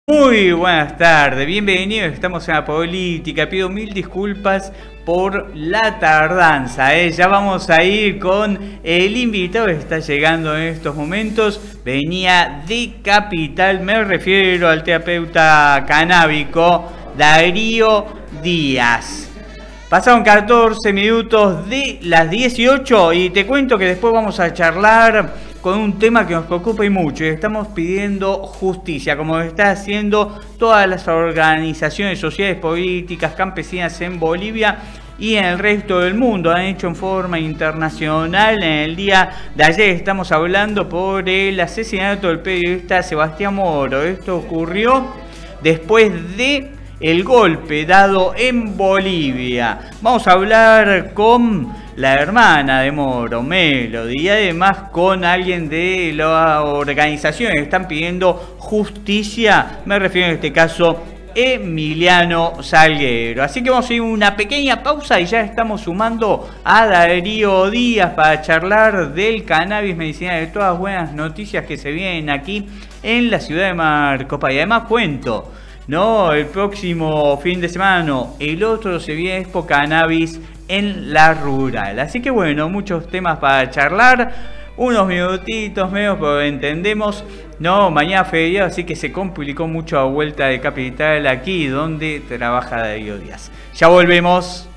Muy buenas tardes, bienvenidos, estamos en la política, pido mil disculpas por la tardanza, ya vamos a ir con el invitado que está llegando en estos momentos, venía de Capital, me refiero al terapeuta canábico Darío Díaz. Pasaron 14 minutos de las 18 y te cuento que después vamos a charlar con un tema que nos preocupa y mucho, y estamos pidiendo justicia, como está haciendo todas las organizaciones sociales, políticas, campesinas en Bolivia y en el resto del mundo. Han hecho en forma internacional. En el día de ayer estamos hablando por el asesinato del periodista Sebastián Moro. Esto ocurrió después de el golpe dado en Bolivia. Vamos a hablar con la hermana de Moro, Melody, y además con alguien de las organizaciones que están pidiendo justicia. Me refiero en este caso Emiliano Salguero. Así que vamos a ir a una pequeña pausa y ya estamos sumando a Darío Díaz para charlar del cannabis medicinal, de todas las buenas noticias que se vienen aquí en la ciudad de Marcos Paz. Y además cuento, no, el próximo fin de semana no, el otro se viene Expo Cannabis en la rural. Así que bueno, muchos temas para charlar, unos minutitos menos, pero entendemos, no, mañana feriado, así que se complicó mucho a vuelta de Capital aquí donde trabaja Darío Díaz. Ya volvemos.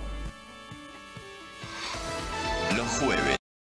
Los jueves.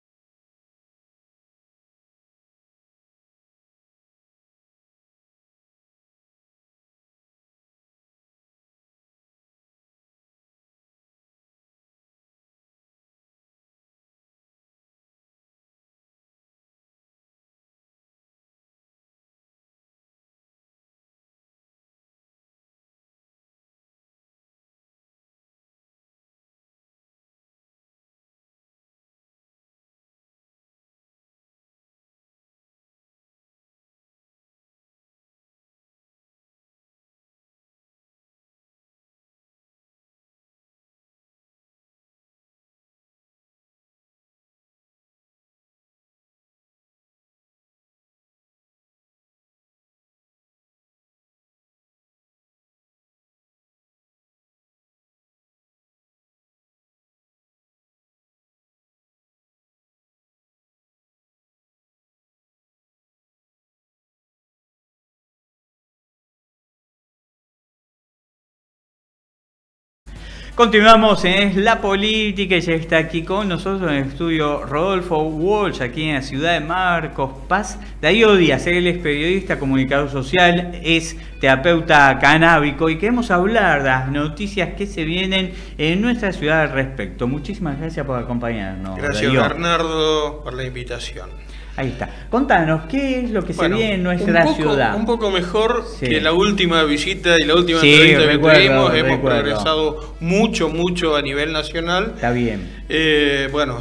Continuamos en La Política y ya está aquí con nosotros en el estudio Rodolfo Walsh, aquí en la ciudad de Marcos Paz. Darío Díaz, él es periodista, comunicador social, es terapeuta canábico y queremos hablar de las noticias que se vienen en nuestra ciudad al respecto. Muchísimas gracias por acompañarnos. Gracias, Darío. Bernardo, por la invitación. Ahí está. Contanos, ¿qué es lo que se viene en nuestra ciudad? Un poco mejor que la última visita y la última entrevista que tuvimos. Hemos progresado mucho a nivel nacional. Está bien. Bueno,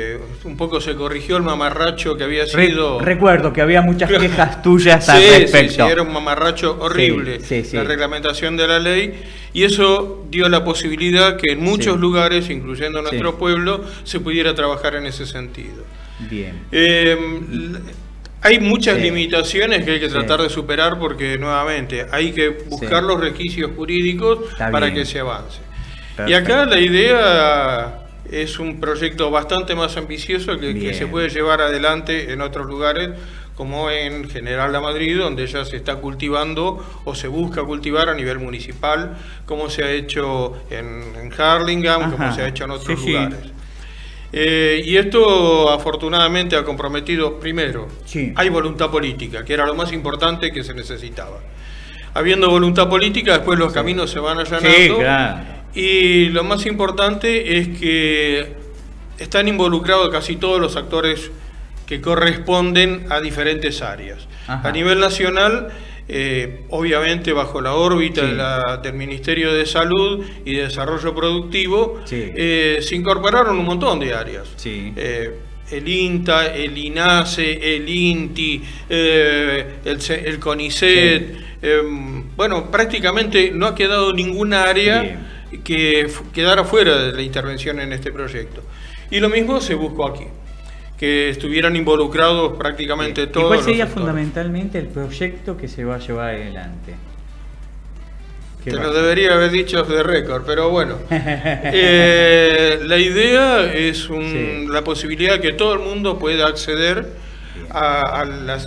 un poco se corrigió el mamarracho que había sido... Recuerdo que había muchas quejas tuyas al respecto. Sí, era un mamarracho horrible la reglamentación de la ley. Y eso dio la posibilidad que en muchos lugares, incluyendo nuestro pueblo, se pudiera trabajar en ese sentido. Bien. Hay muchas limitaciones que hay que tratar de superar porque nuevamente hay que buscar los requisitos jurídicos para que se avance. Perfecto. Y acá la idea es un proyecto bastante más ambicioso que se puede llevar adelante en otros lugares, como en General La Madrid, donde ya se está cultivando o se busca cultivar a nivel municipal, como se ha hecho en Harlingen, como se ha hecho en otros lugares. Y esto afortunadamente ha comprometido, primero, hay voluntad política, que era lo más importante que se necesitaba. Habiendo voluntad política, después los caminos se van allanando. Y lo más importante es que están involucrados casi todos los actores que corresponden a diferentes áreas. A nivel nacional, obviamente bajo la órbita del Ministerio de Salud y de Desarrollo Productivo, se incorporaron un montón de áreas. El INTA, el INASE, el INTI, el CONICET. Bueno, prácticamente no ha quedado ninguna área que quedara fuera de la intervención en este proyecto. Y lo mismo se buscó aquí. que estuvieran involucrados prácticamente todos. ¿Y cuál sería los fundamentalmente el proyecto que se va a llevar adelante? Te lo debería haber dicho de récord, pero bueno. La idea es la posibilidad que todo el mundo pueda acceder a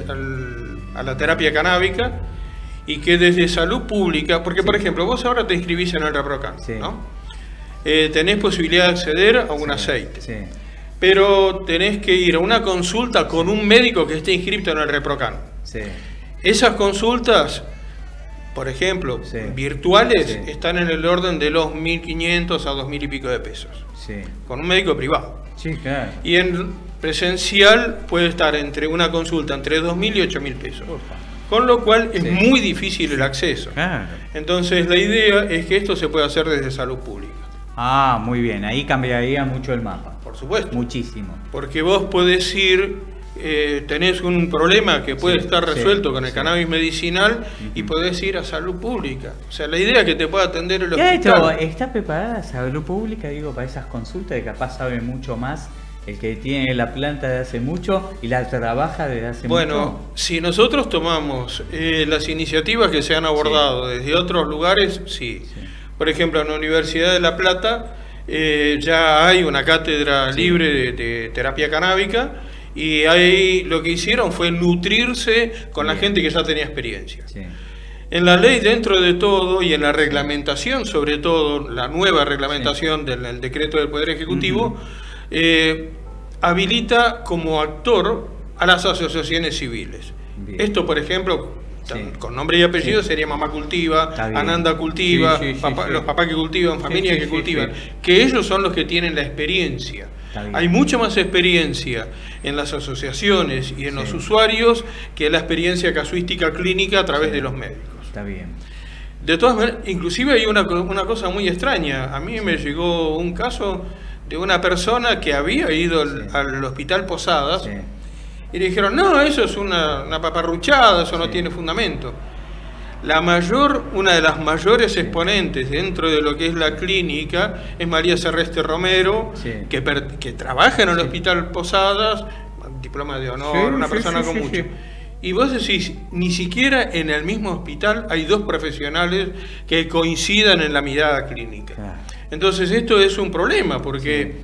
la terapia canábica y que desde salud pública, porque por ejemplo, vos ahora te inscribís en el ReproCan, ¿no? Tenés posibilidad de acceder a un aceite, pero tenés que ir a una consulta con un médico que esté inscrito en el ReproCan. Esas consultas, por ejemplo, virtuales, están en el orden de los 1.500 a 2.000 y pico de pesos, con un médico privado. Claro. Y en presencial puede estar entre una consulta entre 2.000 y 8.000 pesos. Con lo cual es muy difícil el acceso. Claro. Entonces la idea es que esto se pueda hacer desde salud pública. Ah, muy bien, ahí cambiaría mucho el mapa. Por supuesto. Muchísimo. Porque vos podés ir, tenés un problema que puede estar resuelto con el cannabis medicinal y podés ir a salud pública. O sea, la idea es que te pueda atender el hospital. ¿Está preparada salud pública, digo, para esas consultas? Que capaz sabe mucho más el que tiene la planta de hace mucho y la trabaja desde hace mucho. Bueno, si nosotros tomamos las iniciativas que se han abordado desde otros lugares, Por ejemplo, en la Universidad de La Plata ya hay una cátedra libre de terapia canábica y ahí lo que hicieron fue nutrirse con la gente que ya tenía experiencia. En la ley, dentro de todo, y en la reglamentación, sobre todo, la nueva reglamentación del decreto del Poder Ejecutivo, habilita como actor a las asociaciones civiles. Esto, por ejemplo, con nombre y apellido sería Mamá Cultiva, Ananda Cultiva, los papás que cultivan, familias que cultivan, que ellos son los que tienen la experiencia. Hay mucha más experiencia en las asociaciones y en los usuarios que la experiencia casuística clínica a través de los médicos. Está bien. De todas maneras, inclusive hay una cosa muy extraña. A mí me llegó un caso de una persona que había ido al Hospital Posadas y le dijeron, no, eso es una paparruchada, eso no tiene fundamento. Una de las mayores exponentes dentro de lo que es la clínica es María Serreste Romero, que trabaja en el Hospital Posadas, diploma de honor, una persona con mucho. Y vos decís, ni siquiera en el mismo hospital hay dos profesionales que coincidan en la mirada clínica. Entonces esto es un problema, porque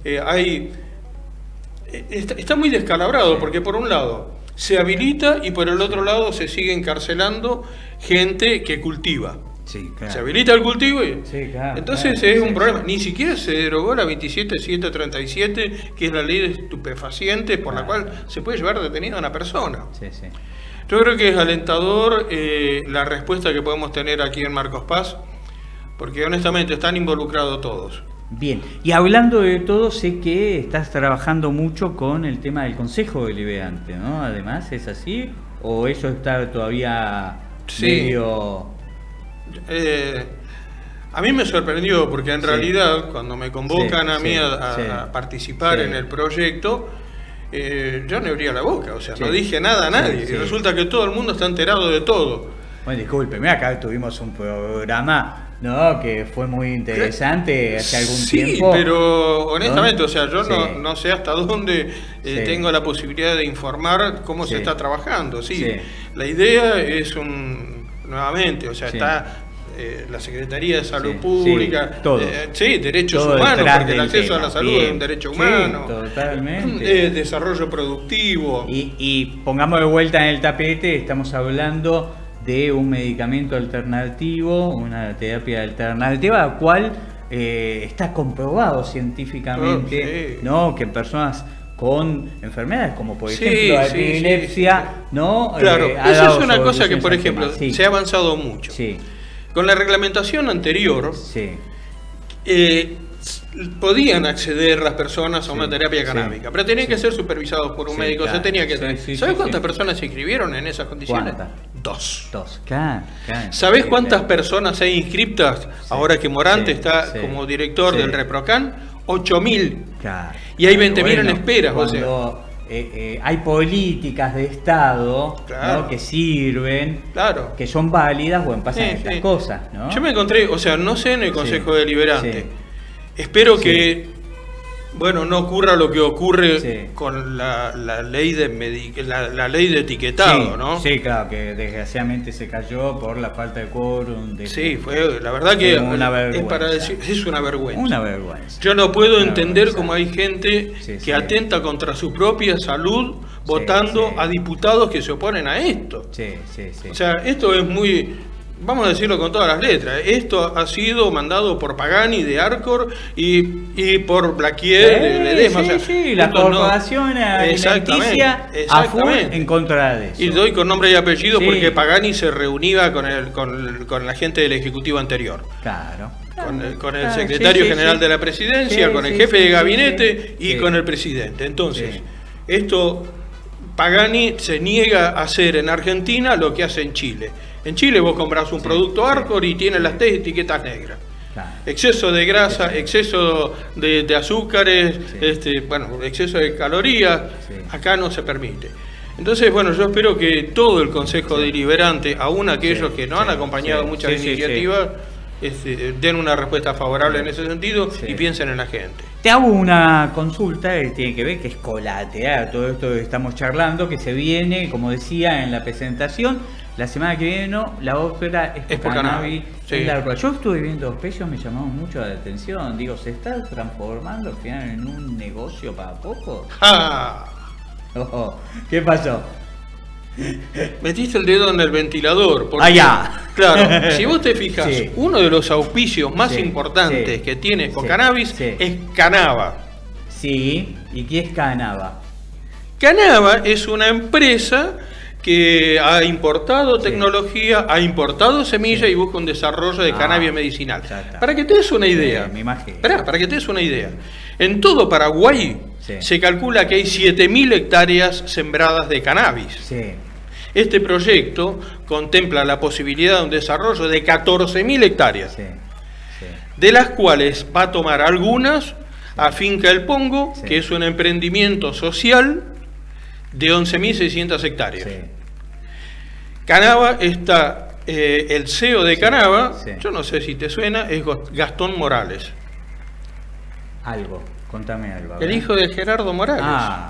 está muy descalabrado, porque por un lado se habilita y por el otro lado se sigue encarcelando gente que cultiva. Se habilita el cultivo y entonces es un problema. Ni siquiera se derogó la 27737, que es la ley de estupefacientes por la cual se puede llevar detenida a una persona. Yo creo que es alentador la respuesta que podemos tener aquí en Marcos Paz, porque honestamente están involucrados todos. Bien, y hablando de todo, sé que estás trabajando mucho con el tema del Consejo Deliberante, ¿no? Además, ¿es así? ¿O eso está todavía medio...? A mí me sorprendió, porque en realidad, cuando me convocan a mí a participar en el proyecto, yo no abría la boca, o sea, no dije nada a nadie, y resulta que todo el mundo está enterado de todo. Bueno, discúlpeme, acá tuvimos un programa, ¿no?, que fue muy interesante hace algún tiempo. Sí, pero honestamente, o sea, yo no sé hasta dónde tengo la posibilidad de informar cómo se está trabajando. La idea es nuevamente, o sea, está la Secretaría de Salud Pública, derechos humanos, porque el acceso a la salud es un derecho humano, totalmente. Desarrollo productivo. Y pongamos de vuelta en el tapete, estamos hablando de un medicamento alternativo, una terapia alternativa, la cual está comprobado científicamente, ¿no?, que en personas con enfermedades como por ejemplo la epilepsia, ¿no? Claro, esa es una cosa que, por ejemplo, se ha avanzado mucho. Con la reglamentación anterior, podían acceder las personas a una terapia canábica, pero tenían que ser supervisados por un médico. Se tenía que ¿Sabes cuántas personas se inscribieron en esas condiciones? Dos. ¿Sabés cuántas personas hay inscritas ahora que Morante está como director del ReproCan? 8.000. Y hay 20.000 en espera. Hay políticas de Estado, ¿no?, que sirven, que son válidas, bueno, pasan estas cosas, ¿no? Yo me encontré, o sea, no sé en el Consejo Deliberante. Espero que bueno, no ocurra lo que ocurre con la ley la ley de etiquetado, ¿no? Sí, claro, que desgraciadamente se cayó por la falta de quórum. Sí, fue, la verdad que es para decir, es una vergüenza. Una vergüenza. Yo no puedo entender cómo hay gente que atenta contra su propia salud votando a diputados que se oponen a esto. O sea, esto es muy... Vamos a decirlo con todas las letras. Esto ha sido mandado por Pagani de Arcor y por Blaquier de Ledesma. La corporación alimenticia a full en contra de eso. Y doy con nombre y apellido porque Pagani se reunía con la gente del Ejecutivo anterior. Claro. Con el secretario general de la presidencia, con el jefe de gabinete y con el presidente. Entonces, esto Pagani se niega a hacer en Argentina lo que hace en Chile. En Chile vos compras un producto Arcor y tiene las 3 etiquetas negras. Exceso de grasa, exceso de azúcares, bueno, exceso de calorías, acá no se permite. Entonces, bueno, yo espero que todo el Consejo Deliberante, aún aquellos que no han acompañado muchas iniciativas, den una respuesta favorable en ese sentido y piensen en la gente. Te hago una consulta que tiene que ver, que es colateral, todo esto que estamos charlando, que se viene, como decía en la presentación, la semana que viene, la ópera es por Cannabis. Yo estuve viendo los precios, me llamó mucho la atención. Digo, ¿se está transformando al final en un negocio para poco? ¿Qué pasó? Metiste el dedo en el ventilador. Porque, claro, si vos te fijas, uno de los auspicios más importantes que tiene Cannabis es Canava. Sí, ¿y qué es Canava? Canava es una empresa que ha importado tecnología, ha importado semillas y busca un desarrollo de cannabis medicinal. Para que te des una idea, para que te des una idea, en todo Paraguay se calcula que hay 7.000 hectáreas sembradas de cannabis. Este proyecto contempla la posibilidad de un desarrollo de 14.000 hectáreas, de las cuales va a tomar algunas a Finca El Pongo, que es un emprendimiento social de 11.600 hectáreas. Canava está, el CEO de Canava, yo no sé si te suena, es Gastón Morales. Contame algo. El hijo de Gerardo Morales.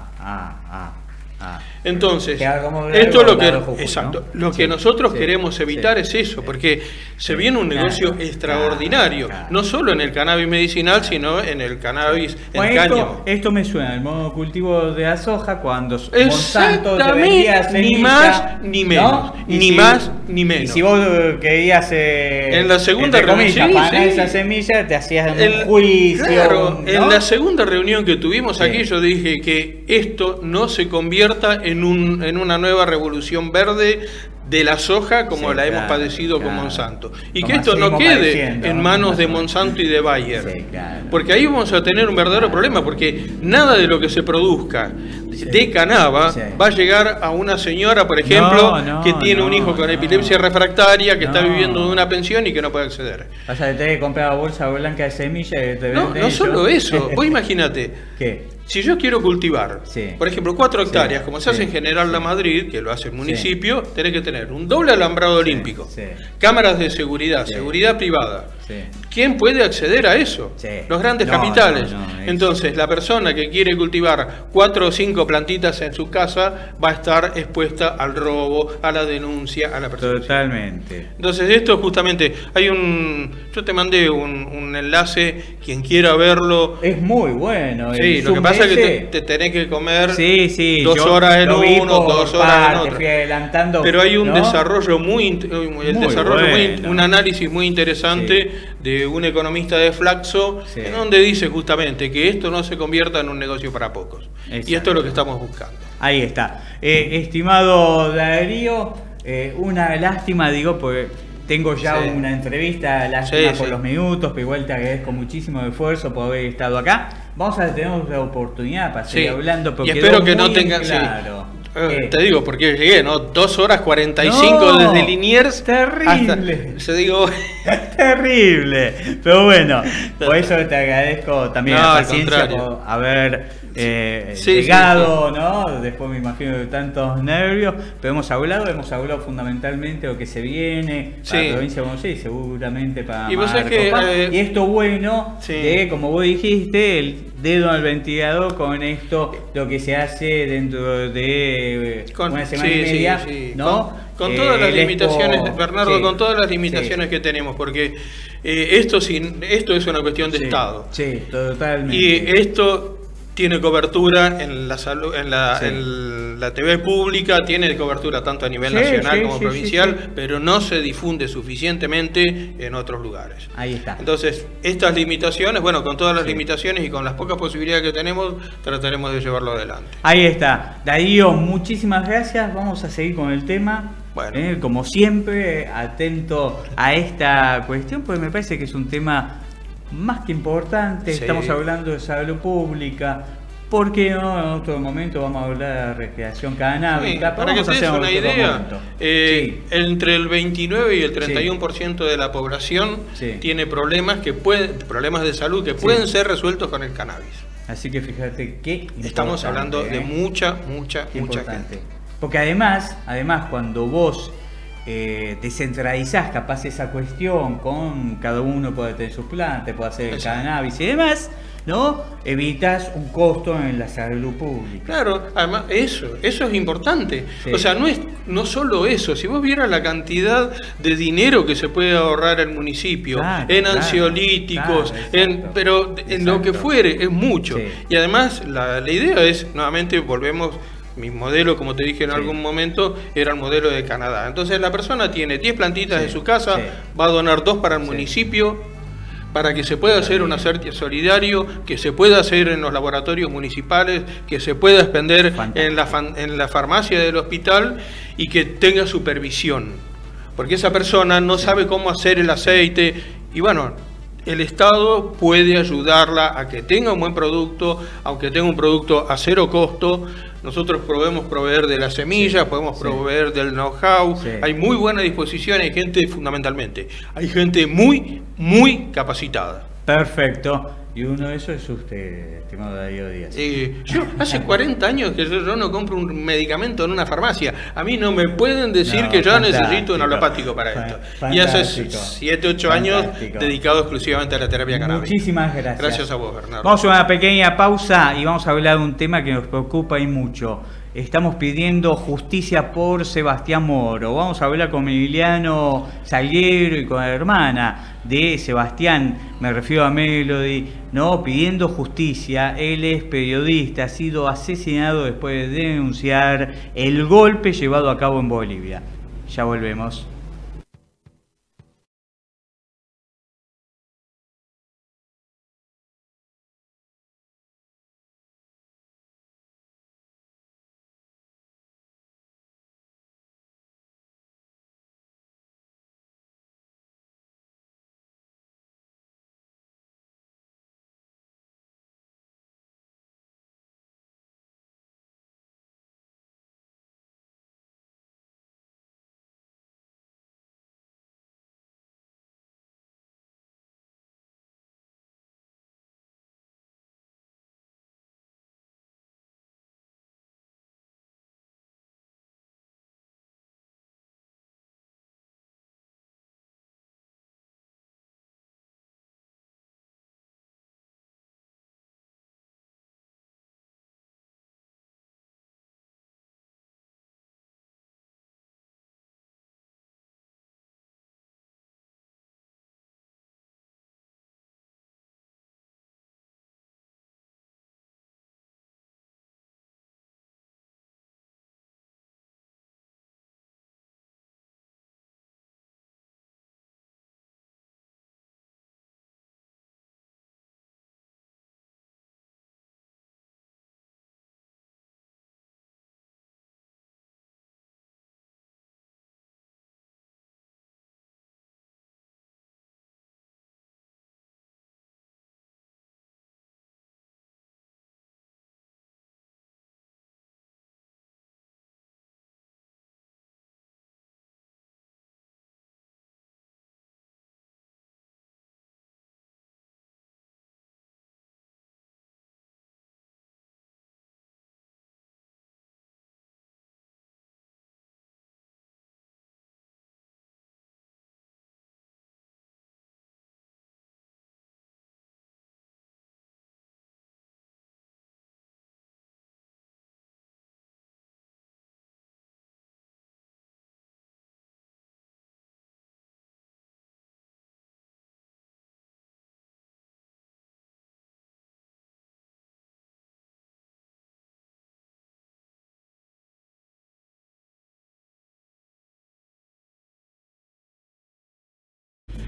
Entonces, esto es lo que, lo que nosotros queremos evitar es eso, porque se viene un negocio extraordinario, no solo en el cannabis medicinal, sino en el cannabis en cáñamo. Esto me suena, el monocultivo de la soja, cuando Monsanto te vendía semilla, ni más ni menos, ni más ni menos. Y si vos querías en la segunda reunión pagar esa semilla, te hacías un juicio. Claro, en la segunda reunión que tuvimos aquí, yo dije que esto no se convierta en una nueva revolución verde de la soja como la hemos padecido con Monsanto. Y como que esto no quede en manos de Monsanto y de Bayer. Porque ahí vamos a tener un verdadero problema, porque nada de lo que se produzca de Canava va a llegar a una señora, por ejemplo, que tiene un hijo con epilepsia refractaria, que está viviendo de una pensión y que no puede acceder. O sea, te tenés que comprar la bolsa blanca de semillas y te no solo eso. Vos imagínate. ¿Qué? Si yo quiero cultivar, por ejemplo, 4 hectáreas, como se hace en General La Madrid, que lo hace el municipio, tenés que tener un doble alambrado olímpico, cámaras de seguridad, seguridad privada. ¿Quién puede acceder a eso? Los grandes capitales. Entonces, la persona que quiere cultivar 4 o 5 plantitas en su casa va a estar expuesta al robo, a la denuncia, a la persecución. Totalmente. Entonces, esto justamente, yo te mandé un enlace, quien quiera verlo. Es muy bueno. Sí, lo que pasa es que te tenés que comer 2 horas en uno, 2 horas en otro. Pero hay un desarrollo un análisis muy interesante de un economista de Flaxo, en donde dice justamente que esto no se convierta en un negocio para pocos. Y esto es lo que estamos buscando. Ahí está. Estimado Darío, una lástima, porque tengo ya una entrevista, lástima por los minutos, pero igual te agradezco muchísimo el esfuerzo por haber estado acá. Vamos a tener la oportunidad para seguir hablando, pero y espero que no tengan claro. Te digo, porque llegué, 2 horas 45 desde Liniers. Terrible. Yo digo. Terrible. Pero bueno, por eso te agradezco también la paciencia por haber llegado, ¿no? Después me imagino de tantos nervios, pero hemos hablado fundamentalmente de lo que se viene para la provincia de Buenos Aires, seguramente para y, vos sabés que, y esto bueno, de, como vos dijiste, dedo al ventilador con esto, lo que se hace dentro de una semana y media, ¿no? Con todas las limitaciones, Bernardo, con todas las limitaciones que tenemos, porque esto es una cuestión de Estado. Sí, totalmente. Y esto tiene cobertura en la salud, en la TV pública, tiene cobertura tanto a nivel nacional como provincial, pero no se difunde suficientemente en otros lugares. Ahí está. Entonces, estas limitaciones, bueno, con todas las limitaciones y con las pocas posibilidades que tenemos, trataremos de llevarlo adelante. Ahí está. Darío, muchísimas gracias. Vamos a seguir con el tema. Bueno. Como siempre, atento a esta cuestión, porque me parece que es un tema más que importante. Estamos hablando de salud pública. ¿Por qué no? En otro momento vamos a hablar de recreación canábica. Para que se den una idea, entre el 29 y el 31% de la población tiene problemas de salud que pueden ser resueltos con el cannabis. Así que fíjate qué estamos hablando de mucha gente. Porque además cuando vos descentralizás capaz esa cuestión, con cada uno puede tener sus plantas, puede hacer el cannabis y demás, ¿no? Evitas un costo en la salud pública. Claro, además eso es importante. O sea, no solo eso, si vos vieras la cantidad de dinero que se puede ahorrar el municipio en ansiolíticos, pero en lo que fuere, es mucho. Y además la idea es, nuevamente volvemos. Mi modelo, como te dije en algún momento, era el modelo de Canadá. Entonces la persona tiene 10 plantitas en su casa, va a donar 2 para el municipio, para que se pueda hacer un hacer solidario, que se pueda hacer en los laboratorios municipales, que se pueda expender en la farmacia del hospital y que tenga supervisión. Porque esa persona no sabe cómo hacer el aceite y bueno, el Estado puede ayudarla a que tenga un buen producto, aunque tenga un producto a cero costo. Nosotros podemos proveer de las semillas, podemos proveer del know-how. Hay muy buena disposición, hay gente, fundamentalmente, hay gente muy capacitada. Perfecto. Y uno de esos es usted, estimado Darío Díaz. Yo hace 40 años que yo no compro un medicamento en una farmacia. A mí no me pueden decir que yo necesito un alopático para esto. Y hace 7, 8 años dedicado exclusivamente a la terapia canábica. Muchísimas gracias. Gracias a vos, Bernardo. Vamos a una pequeña pausa y vamos a hablar de un tema que nos preocupa y mucho. Estamos pidiendo justicia por Sebastián Moro. Vamos a hablar con Emiliano Salguero y con la hermana de Sebastián, me refiero a Melody, ¿no? Pidiendo justicia. Él es periodista, ha sido asesinado después de denunciar el golpe llevado a cabo en Bolivia. Ya volvemos.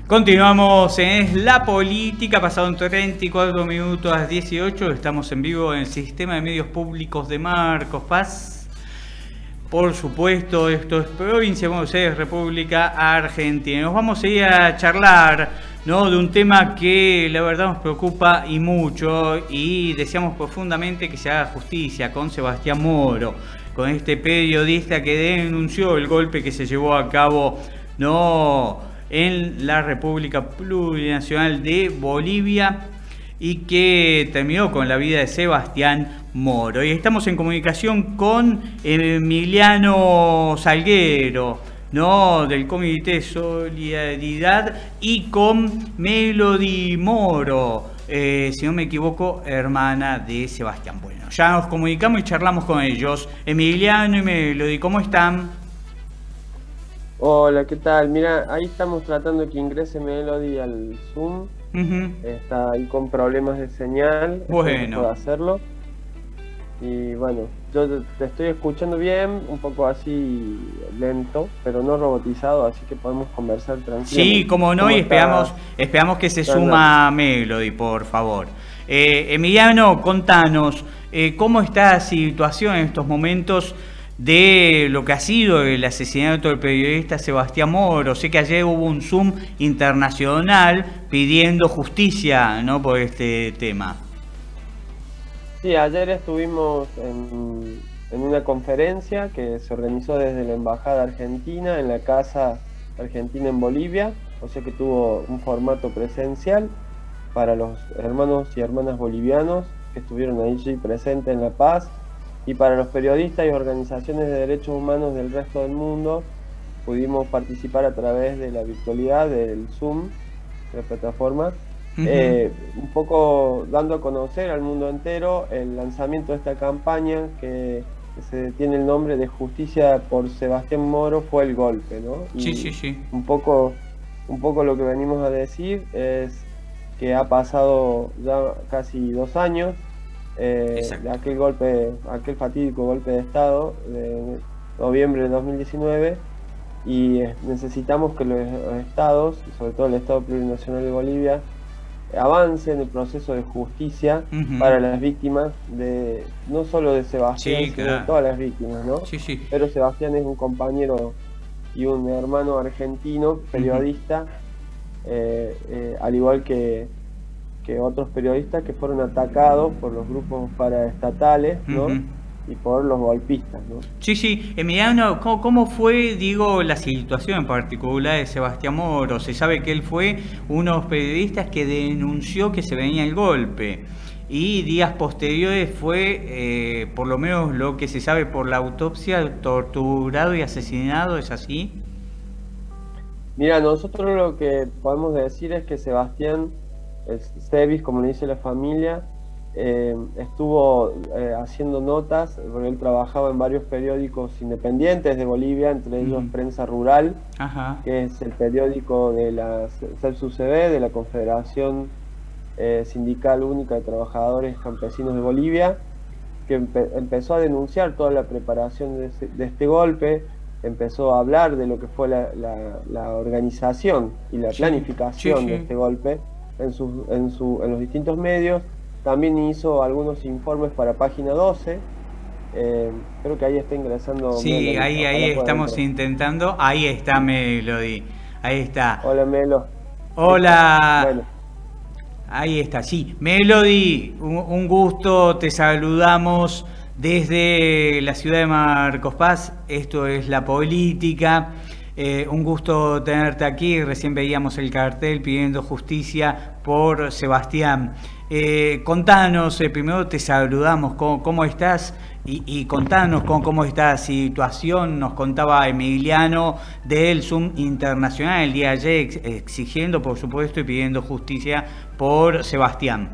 Continuamos en Es la Política, pasado 34 minutos a las 18, estamos en vivo en el Sistema de Medios Públicos de Marcos Paz. Por supuesto, esto es Provincia de Buenos Aires, República Argentina. Nos vamos a ir a charlar, ¿no?, de un tema que la verdad nos preocupa y mucho, y deseamos profundamente que se haga justicia con Sebastián Moro, con este periodista que denunció el golpe que se llevó a cabo, ¿no?, en la República Plurinacional de Bolivia y que terminó con la vida de Sebastián Moro. Y estamos en comunicación con Emiliano Salguero, ¿no?, del Comité de Solidaridad, y con Melody Moro, si no me equivoco, hermana de Sebastián. Bueno, ya nos comunicamos y charlamos con ellos. Emiliano y Melody, ¿cómo están? Hola, ¿qué tal? Mira, ahí estamos tratando que ingrese Melody al Zoom. Está ahí con problemas de señal. Bueno. No puedo hacerlo. Y bueno, yo te estoy escuchando bien, un poco así lento, pero no robotizado, así que podemos conversar tranquilamente. Sí, como no, y esperamos que se suma Melody, por favor. Emiliano, contanos, ¿cómo está la situación en estos momentos de lo que ha sido el asesinato del periodista Sebastián Moro? Sé que ayer hubo un Zoom internacional pidiendo justicia, ¿no?, por este tema. Sí, ayer estuvimos en una conferencia que se organizó desde la Embajada Argentina en la Casa Argentina en Bolivia, o sea que tuvo un formato presencial para los hermanos y hermanas bolivianos que estuvieron allí presentes en La Paz. Y para los periodistas y organizaciones de derechos humanos del resto del mundo, pudimos participar a través de la virtualidad del Zoom, de la plataforma, un poco dando a conocer al mundo entero el lanzamiento de esta campaña que se tiene el nombre de Justicia por Sebastián Moro fue el golpe, ¿no? Y sí. Un poco lo que venimos a decir es que ha pasado ya casi 2 años de aquel fatídico golpe de Estado de noviembre de 2019, y necesitamos que los estados, sobre todo el Estado Plurinacional de Bolivia, avancen en el proceso de justicia para las víctimas, de no solo de Sebastián, sino de todas las víctimas, ¿no? Pero Sebastián es un compañero y un hermano argentino, periodista, al igual que otros periodistas que fueron atacados por los grupos paraestatales, ¿no?, y por los golpistas, ¿no? Sí, Emiliano, ¿cómo fue, digo, la situación en particular de Sebastián Moro? Se sabe que él fue uno de los periodistas que denunció que se venía el golpe, y días posteriores fue, por lo menos lo que se sabe por la autopsia, torturado y asesinado, ¿es así? Mira, nosotros lo que podemos decir es que Sebastián, el Sebis, como le dice la familia, estuvo haciendo notas, porque él trabajaba en varios periódicos independientes de Bolivia, entre ellos Prensa Rural, que es el periódico de la CELSUCB, de la Confederación Sindical Única de Trabajadores Campesinos de Bolivia, que empezó a denunciar toda la preparación de este golpe, empezó a hablar de lo que fue la organización y la planificación de este golpe en los distintos medios. También hizo algunos informes para Página 12. Creo que ahí está ingresando. Sí, Melody, ahí estamos intentando. Ahí está Melody. Ahí está. Hola, Melo. Hola. Bueno. Ahí está, sí. Melody, un gusto. Te saludamos desde la ciudad de Marcos Paz. Esto es La Política. Un gusto tenerte aquí. Recién veíamos el cartel pidiendo justicia por Sebastián. Contanos, primero te saludamos, ¿cómo estás? Y contanos cómo está la situación. Nos contaba Emiliano del Zoom internacional el día de ayer, exigiendo, por supuesto, y pidiendo justicia por Sebastián.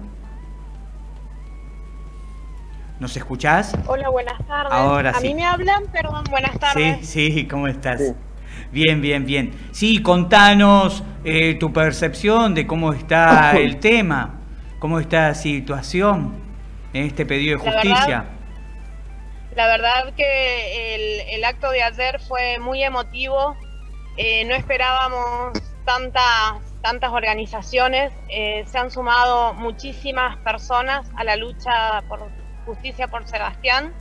¿Nos escuchás? Hola, buenas tardes. Ahora sí. ¿A mí me hablan? Perdón, buenas tardes. Sí, ¿cómo estás? Sí. Bien. Sí, contanos tu percepción de cómo está el tema, cómo está la situación en este pedido de justicia. La verdad que el acto de ayer fue muy emotivo. No esperábamos tantas organizaciones, se han sumado muchísimas personas a la lucha por justicia por Sebastián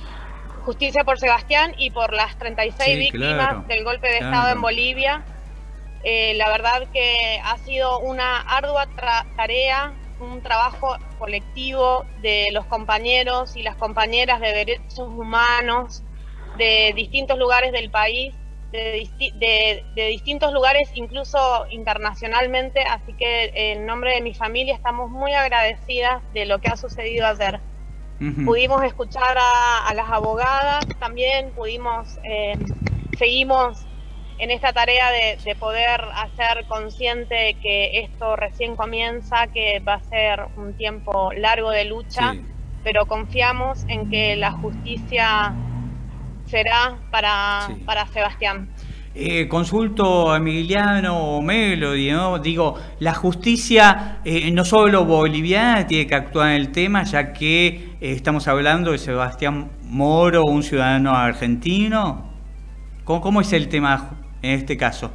y por las 36 víctimas del golpe de Estado en Bolivia. La verdad que ha sido una ardua tarea, un trabajo colectivo de los compañeros y las compañeras de derechos humanos de distintos lugares del país, de distintos lugares incluso internacionalmente, así que en nombre de mi familia estamos muy agradecidas de lo que ha sucedido ayer. Pudimos escuchar a las abogadas, también seguimos en esta tarea de poder hacer consciente que esto recién comienza, que va a ser un tiempo largo de lucha, pero confiamos en que la justicia será para Sebastián. Consulto a Emiliano o Melody, ¿no? Digo, la justicia no solo boliviana tiene que actuar en el tema, ya que estamos hablando de Sebastián Moro, un ciudadano argentino. ¿Cómo es el tema en este caso?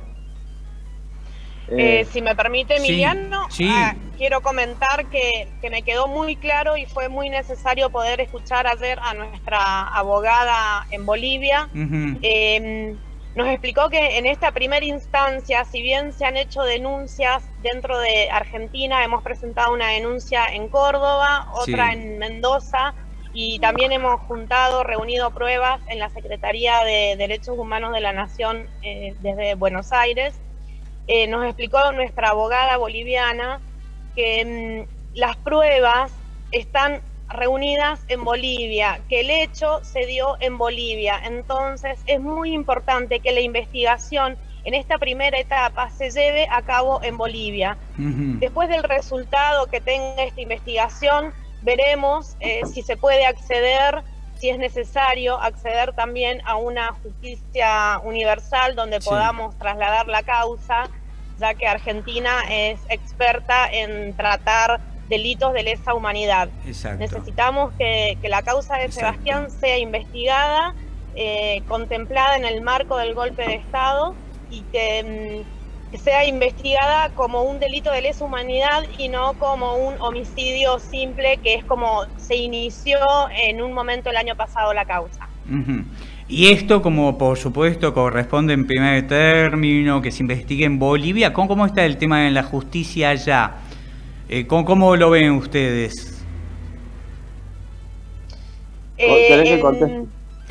Si me permite, Emiliano, quiero comentar que me quedó muy claro y fue muy necesario poder escuchar ayer a nuestra abogada en Bolivia. Nos explicó que en esta primera instancia, si bien se han hecho denuncias dentro de Argentina, hemos presentado una denuncia en Córdoba, otra en Mendoza, y también hemos reunido pruebas en la Secretaría de Derechos Humanos de la Nación desde Buenos Aires. Nos explicó nuestra abogada boliviana que las pruebas están reunidas en Bolivia, que el hecho se dio en Bolivia. Entonces es muy importante que la investigación en esta primera etapa se lleve a cabo en Bolivia. Después del resultado que tenga esta investigación, veremos si se puede acceder, si es necesario acceder también a una justicia universal donde podamos trasladar la causa, ya que Argentina es experta en tratar delitos de lesa humanidad. Necesitamos que la causa de Sebastián sea investigada, contemplada en el marco del golpe de Estado, y que sea investigada como un delito de lesa humanidad y no como un homicidio simple, que es como se inició en un momento el año pasado la causa. Y esto, como por supuesto corresponde en primer término, que se investigue en Bolivia, ¿cómo está el tema en la justicia allá? ¿Cómo lo ven ustedes? ¿Querés que conteste?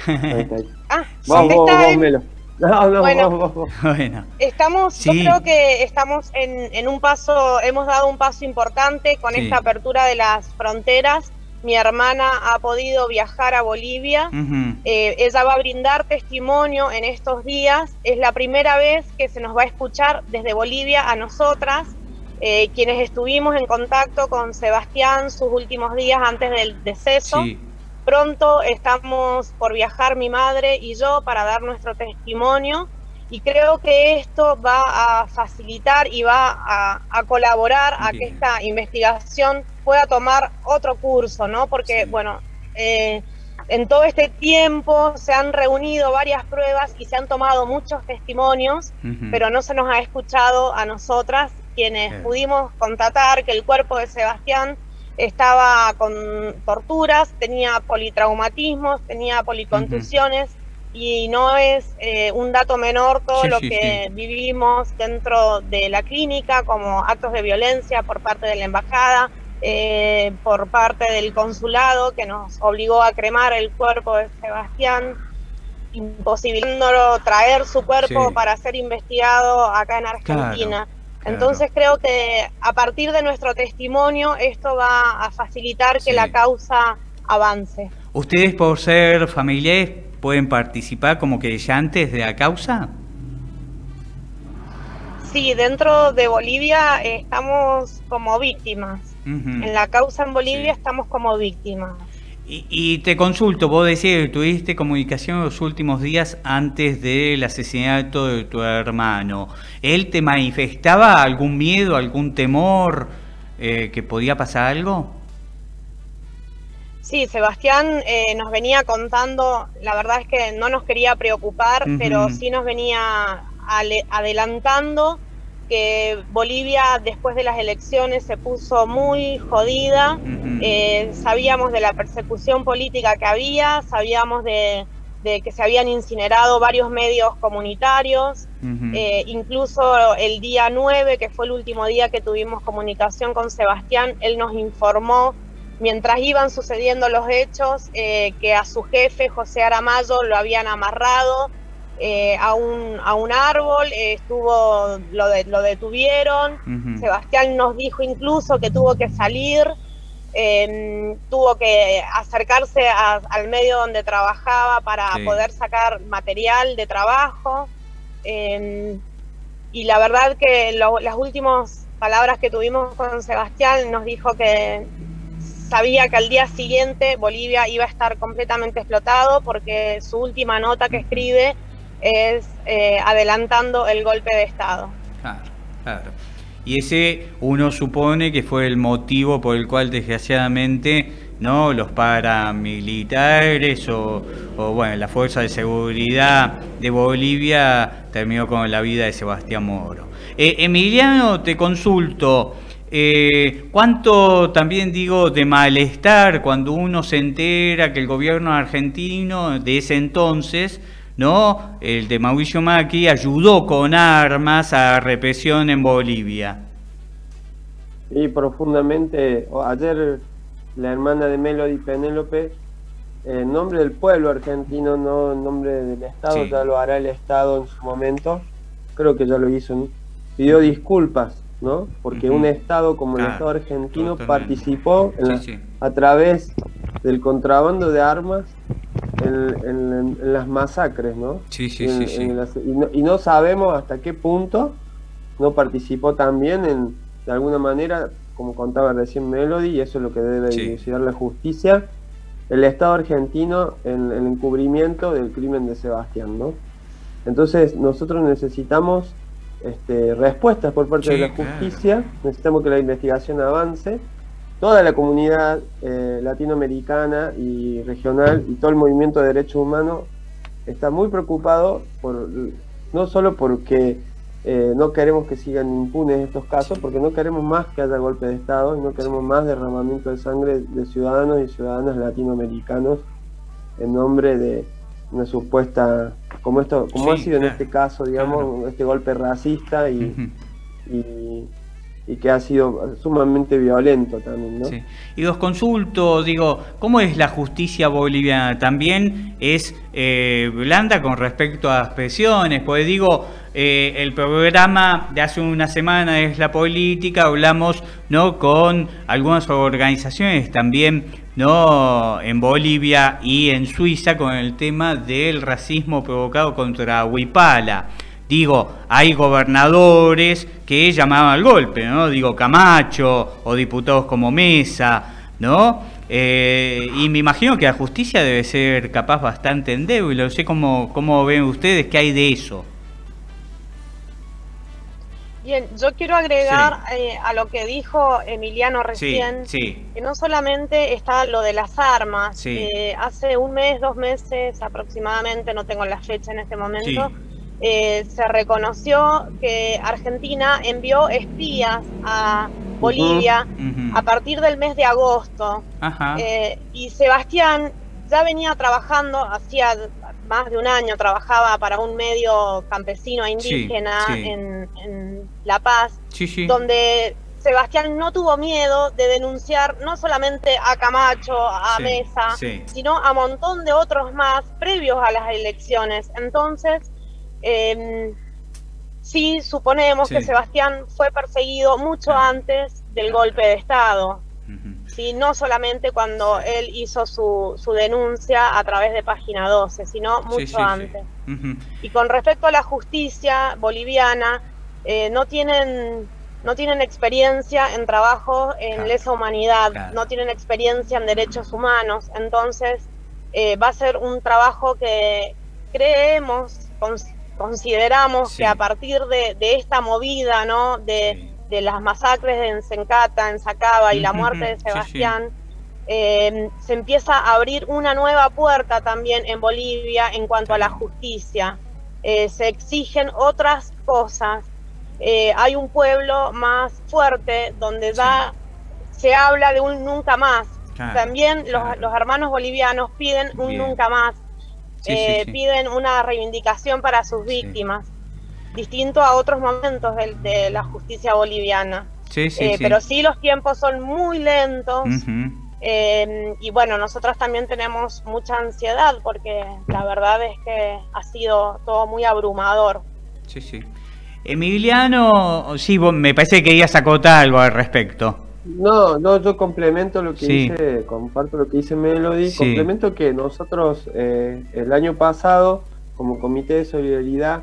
Vos, Melo. Bueno, estamos, yo creo que estamos en un paso, hemos dado un paso importante con esta apertura de las fronteras. Mi hermana ha podido viajar a Bolivia, ella va a brindar testimonio en estos días. Es la primera vez que se nos va a escuchar desde Bolivia a nosotras, quienes estuvimos en contacto con Sebastián sus últimos días antes del deceso. Pronto estamos por viajar mi madre y yo para dar nuestro testimonio, y creo que esto va a facilitar y va a colaborar a que esta investigación pueda tomar otro curso, ¿no? Porque, bueno, en todo este tiempo se han reunido varias pruebas y se han tomado muchos testimonios, pero no se nos ha escuchado a nosotras, quienes pudimos constatar que el cuerpo de Sebastián estaba con torturas, tenía politraumatismos, tenía policontusiones, y no es un dato menor todo lo que vivimos dentro de la clínica, como actos de violencia por parte de la embajada, por parte del consulado, que nos obligó a cremar el cuerpo de Sebastián, imposibilitándolo traer su cuerpo para ser investigado acá en Argentina. Entonces creo que a partir de nuestro testimonio esto va a facilitar que la causa avance. ¿Ustedes, por ser familiares, pueden participar como querellantes de la causa? Sí, dentro de Bolivia estamos como víctimas. En la causa en Bolivia estamos como víctimas. Y te consulto, vos decías que tuviste comunicación en los últimos días antes del asesinato de tu hermano. ¿Él te manifestaba algún miedo, algún temor que podía pasar algo? Sí, Sebastián nos venía contando, la verdad es que no nos quería preocupar, pero sí nos venía adelantando que Bolivia después de las elecciones se puso muy jodida. Sabíamos de la persecución política que había, sabíamos de que se habían incinerado varios medios comunitarios. Incluso el día 9, que fue el último día que tuvimos comunicación con Sebastián, él nos informó, mientras iban sucediendo los hechos, que a su jefe, José Aramayo, lo habían amarrado a un árbol, lo detuvieron. Sebastián nos dijo incluso que tuvo que salir, tuvo que acercarse al medio donde trabajaba para poder sacar material de trabajo. Y la verdad que las últimas palabras que tuvimos con Sebastián, nos dijo que sabía que al día siguiente Bolivia iba a estar completamente explotado, porque su última nota que escribe es adelantando el golpe de Estado. Claro, claro. Y ese uno supone que fue el motivo por el cual desgraciadamente, ¿no?, los paramilitares o bueno, la fuerza de seguridad de Bolivia terminó con la vida de Sebastián Moro. Emiliano, te consulto, ¿cuánto también digo de malestar cuando uno se entera que el gobierno argentino de ese entonces, ¿no?, el de Mauricio Macri, ayudó con armas a represión en Bolivia? Y profundamente, ayer la hermana de Melody, Penélope, en nombre del pueblo argentino, no en nombre del Estado, ya lo hará el Estado en su momento, creo que ya lo hizo, pidió disculpas, ¿no? Porque un Estado como el Estado argentino participó a través del contrabando de armas en las masacres, ¿no? Y no sabemos hasta qué punto no participó también de alguna manera, como contaba recién Melody, y eso es lo que debe dilucidar la justicia, el Estado argentino en el encubrimiento del crimen de Sebastián, ¿no? Entonces nosotros necesitamos respuestas por parte de la justicia, necesitamos que la investigación avance. Toda la comunidad latinoamericana y regional y todo el movimiento de derechos humanos está muy preocupado, no solo porque no queremos que sigan impunes estos casos, porque no queremos más que haya golpe de Estado y no queremos más derramamiento de sangre de ciudadanos y ciudadanas latinoamericanos en nombre de una supuesta, como ha sido en este caso, digamos, este golpe racista y que ha sido sumamente violento también, ¿no? Y os consulto, digo, ¿cómo es la justicia boliviana? ¿También es blanda con respecto a las presiones? Pues digo, el programa de hace una semana es La Política, hablamos, ¿no?, con algunas organizaciones también, ¿no?, en Bolivia y en Suiza, con el tema del racismo provocado contra Huipala. Digo, hay gobernadores que llamaban al golpe, ¿no? Digo, Camacho, o diputados como Mesa, ¿no? Y me imagino que la justicia debe ser capaz bastante endeble. No sé cómo ven ustedes, qué hay de eso. Bien, yo quiero agregar a lo que dijo Emiliano recién, que no solamente está lo de las armas. Hace un mes, 2 meses aproximadamente, no tengo la fecha en este momento, se reconoció que Argentina envió espías a Bolivia a partir del mes de agosto. Y Sebastián ya venía trabajando, hacía más de un año trabajaba para un medio campesino e indígena en La Paz, donde Sebastián no tuvo miedo de denunciar no solamente a Camacho, a Mesa, sino a un montón de otros más previos a las elecciones. Entonces, sí suponemos que Sebastián fue perseguido mucho antes del golpe de Estado. No solamente cuando él hizo su denuncia a través de Página 12, sino mucho antes. Y con respecto a la justicia boliviana, no tienen experiencia en trabajo en lesa humanidad, no tienen experiencia en derechos humanos. Entonces va a ser un trabajo que consideramos que a partir de esta movida, ¿no?, de las masacres de Ensencata, en Sacaba y la muerte de Sebastián, se empieza a abrir una nueva puerta también en Bolivia en cuanto a la justicia. Se exigen otras cosas. hay un pueblo más fuerte donde ya se habla de un nunca más. Claro, también los hermanos bolivianos piden un nunca más, piden una reivindicación para sus víctimas, distinto a otros momentos de la justicia boliviana. Pero sí, los tiempos son muy lentos. Y bueno, nosotros también tenemos mucha ansiedad porque la verdad es que ha sido todo muy abrumador. Emiliano, sí, me parece que ella acota algo al respecto. No, yo complemento lo que dice, comparto lo que dice Melody, complemento que nosotros el año pasado, como Comité de Solidaridad,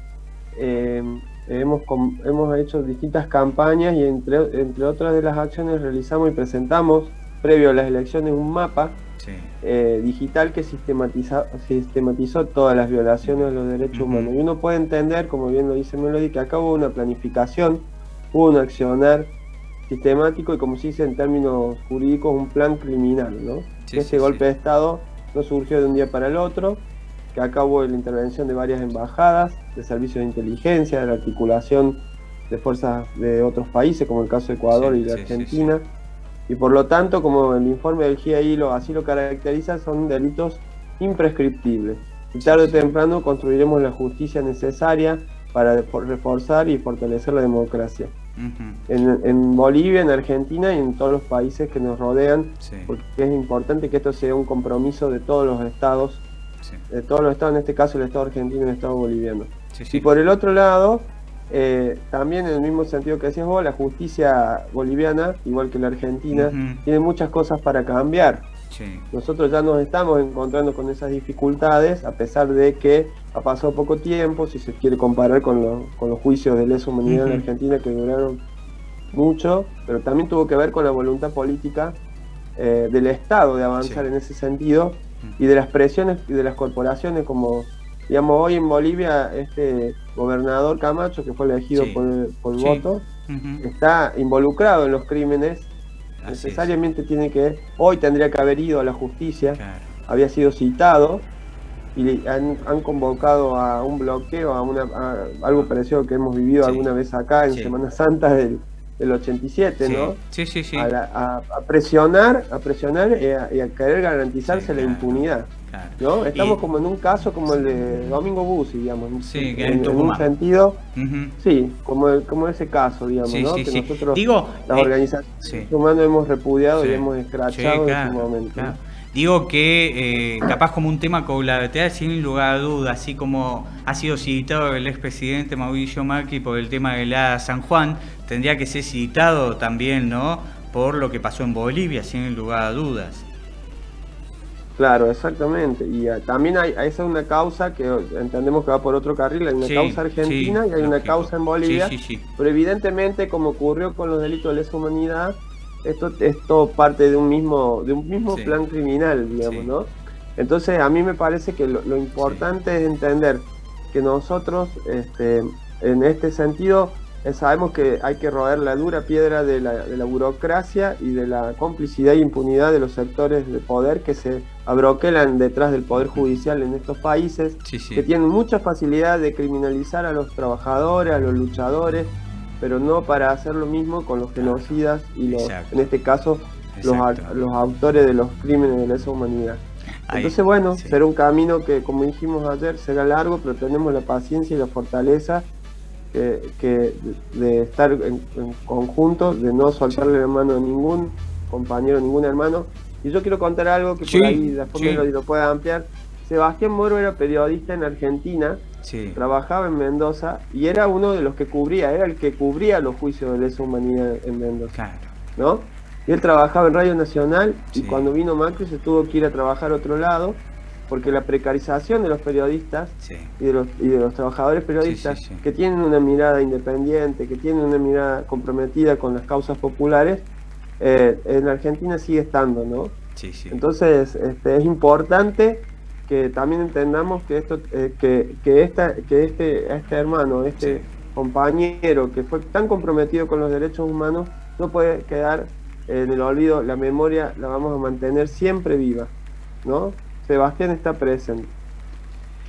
hemos hecho distintas campañas y entre otras de las acciones realizamos y presentamos, previo a las elecciones, un mapa digital que sistematizó todas las violaciones de los derechos humanos. Y uno puede entender, como bien lo dice Melody, que acá hubo una planificación, hubo un accionar sistemático y, como se dice en términos jurídicos, un plan criminal, ¿no? Ese golpe de Estado no surgió de un día para el otro, que acá hubo la intervención de varias embajadas, de servicios de inteligencia, de la articulación de fuerzas de otros países, como el caso de Ecuador y de Argentina, y por lo tanto, como el informe del GIEI así lo caracteriza, son delitos imprescriptibles. Y tarde o temprano construiremos la justicia necesaria para reforzar y fortalecer la democracia. En Bolivia, en Argentina y en todos los países que nos rodean, porque es importante que esto sea un compromiso de todos los estados, de todos los estados, en este caso el estado argentino y el estado boliviano. Y por el otro lado, también en el mismo sentido que decías vos, la justicia boliviana, igual que la argentina, tiene muchas cosas para cambiar. Nosotros ya nos estamos encontrando con esas dificultades, a pesar de que ha pasado poco tiempo, si se quiere comparar con los juicios de lesa humanidad en Argentina, que duraron mucho, pero también tuvo que ver con la voluntad política del Estado de avanzar en ese sentido, y de las presiones y de las corporaciones, como, digamos, hoy en Bolivia este gobernador Camacho, que fue elegido por voto, está involucrado en los crímenes. Necesariamente hoy tendría que haber ido a la justicia, había sido citado y han convocado a un bloqueo, a algo parecido que hemos vivido alguna vez acá en Semana Santa del 87, ¿no? A presionar y a querer garantizarse la impunidad, ¿no? Estamos como en un caso como el de Domingo Bussi, digamos, en un sentido, como ese caso, digamos, ¿no? Que nosotros, las organizaciones humanas, hemos repudiado y hemos escrachado en su momento. Digo que capaz como un tema colateral, sin lugar a dudas, así como ha sido citado el expresidente Mauricio Macri por el tema de la San Juan, tendría que ser citado también, ¿no?, por lo que pasó en Bolivia, sin lugar a dudas. Claro, exactamente. Y también esa es una causa que entendemos que va por otro carril. Hay una causa argentina y hay una causa en Bolivia. Pero evidentemente, como ocurrió con los delitos de lesa humanidad, esto parte de un mismo plan criminal, digamos, ¿no? Entonces, a mí me parece que lo importante es entender que nosotros, en este sentido, sabemos que hay que roer la dura piedra de la burocracia y de la complicidad e impunidad de los sectores de poder que se abroquelan detrás del poder judicial en estos países, que tienen mucha facilidad de criminalizar a los trabajadores, a los luchadores, pero no para hacer lo mismo con los genocidas y en este caso los autores de los crímenes de lesa humanidad. Entonces, bueno, será un camino que, como dijimos ayer, será largo, pero tenemos la paciencia y la fortaleza de estar en conjunto, de no soltarle la mano a ningún compañero, ningún hermano. Y yo quiero contar algo que por ahí después lo pueda ampliar. Sebastián Moro era periodista en Argentina, trabajaba en Mendoza y era uno de los que era el que cubría los juicios de lesa humanidad en Mendoza, ¿no? Y él trabajaba en Radio Nacional y cuando vino Macri se tuvo que ir a trabajar a otro lado, porque la precarización de los periodistas y de los trabajadores periodistas que tienen una mirada independiente, que tienen una mirada comprometida con las causas populares, en Argentina sigue estando, ¿no? Entonces es importante que también entendamos que este hermano, compañero que fue tan comprometido con los derechos humanos, no puede quedar en el olvido. La memoria la vamos a mantener siempre viva, ¿no? Sebastián está presente.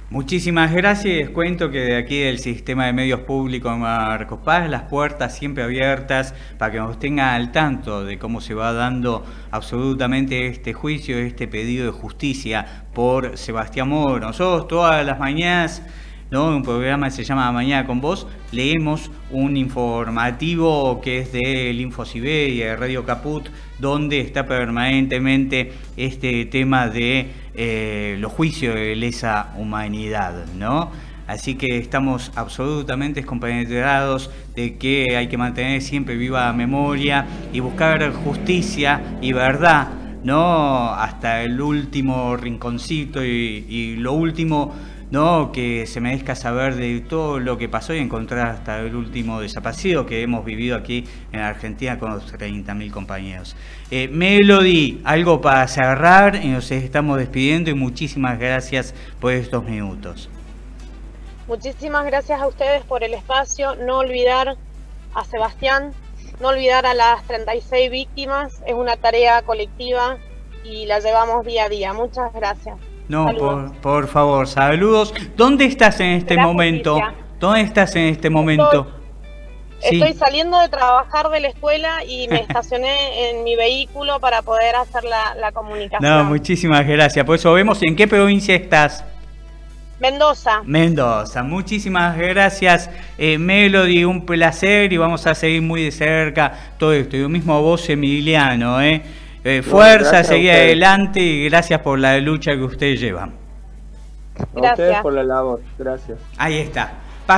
Muchísimas gracias. Les cuento que de aquí del Sistema de Medios Públicos Marcos Paz, las puertas siempre abiertas para que nos tengan al tanto de cómo se va dando absolutamente este juicio, este pedido de justicia por Sebastián Moro. Nosotros todas las mañanas, ¿no? Un programa que se llama Mañana con Vos, leemos un informativo que es del InfoSiberia, de Radio Caput, donde está permanentemente este tema de los juicios de lesa humanidad, ¿no? Así que estamos absolutamente compenetrados de que hay que mantener siempre viva la memoria y buscar justicia y verdad, ¿no? Hasta el último rinconcito y lo último, ¿no? Que se merezca saber de todo lo que pasó y encontrar hasta el último desaparecido que hemos vivido aquí en Argentina con los 30.000 compañeros. Melody, algo para cerrar y nos estamos despidiendo y muchísimas gracias por estos minutos. Muchísimas gracias a ustedes por el espacio. No olvidar a Sebastián, no olvidar a las 36 víctimas. Es una tarea colectiva y la llevamos día a día. Muchas gracias. No, por favor, saludos. ¿Dónde estás en este momento? ¿Dónde estás en este momento? Estoy saliendo de trabajar de la escuela y me estacioné en mi vehículo para poder hacer la comunicación. No, muchísimas gracias. Por eso vemos en qué provincia estás. Mendoza. Mendoza, muchísimas gracias, Melody, un placer y vamos a seguir muy de cerca todo esto. Y lo mismo a vos, Emiliano, fuerza, seguir adelante y gracias por la lucha que ustedes llevan. Gracias. A ustedes por la labor, gracias. Ahí está.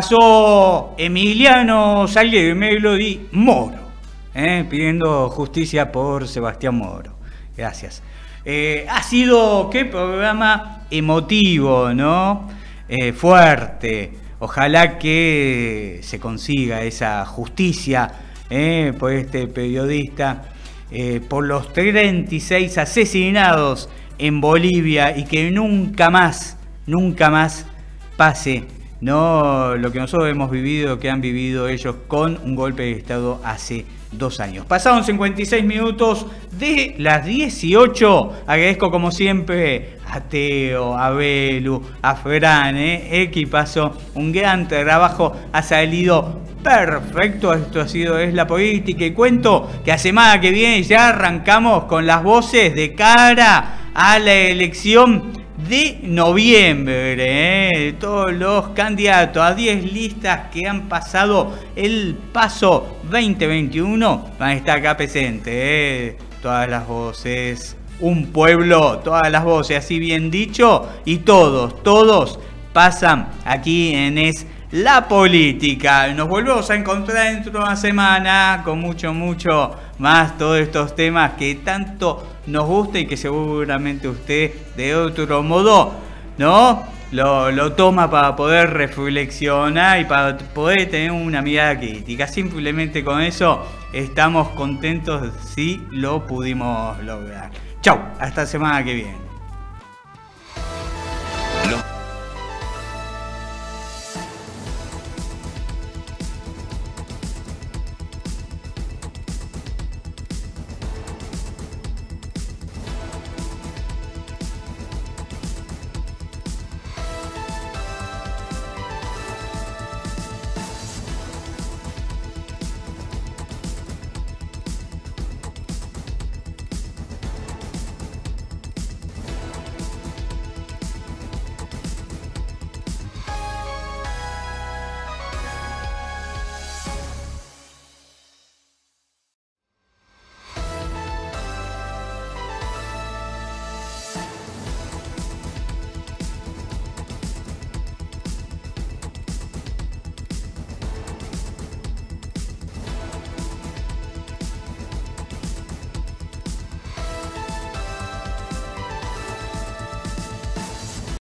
Pasó Emiliano Salguero y Melody Moro, pidiendo justicia por Sebastián Moro. Gracias. Ha sido, qué programa emotivo, ¿no? Fuerte. Ojalá que se consiga esa justicia por este periodista. Por los 36 asesinados en Bolivia y que nunca más pase, no lo que nosotros hemos vivido, que han vivido ellos con un golpe de Estado hace 2 años. Pasaron 56 minutos de las 18. Agradezco como siempre a Teo, a Belu, a Fran, equipazo, un gran trabajo, ha salido perfecto. Esto es la política y cuento que la semana que viene ya arrancamos con las voces de cara a la elección de noviembre, todos los candidatos a 10 listas que han pasado el paso 2021 van a estar acá presentes, todas las voces, un pueblo, todas las voces, así bien dicho, y todos pasan aquí en Es la Política. Nos volvemos a encontrar dentro de una semana con mucho más todos estos temas que tanto nos gusta y que seguramente usted de otro modo, ¿no? Lo toma para poder reflexionar y para poder tener una mirada crítica. Simplemente con eso estamos contentos si lo pudimos lograr. Chau, hasta la semana que viene.